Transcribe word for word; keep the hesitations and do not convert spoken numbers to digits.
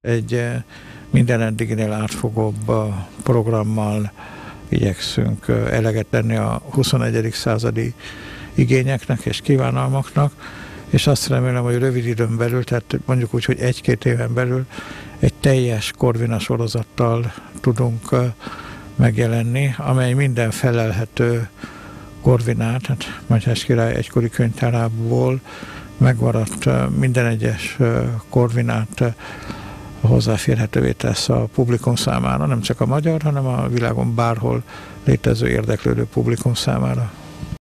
Egy minden eddiginél átfogóbb programmal igyekszünk eleget tenni a huszonegyedik századi igényeknek és kívánalmaknak, és azt remélem, hogy rövid időn belül, tehát mondjuk úgy, hogy egy-két éven belül egy teljes Corvina sorozattal tudunk megjelenni, amely minden felelhető Corvinát, hát Mátyás király egykori könyvtárából megmaradt minden egyes Corvinát hozzáférhetővé tesz a publikum számára, nem csak a magyar, hanem a világon bárhol létező érdeklődő publikum számára.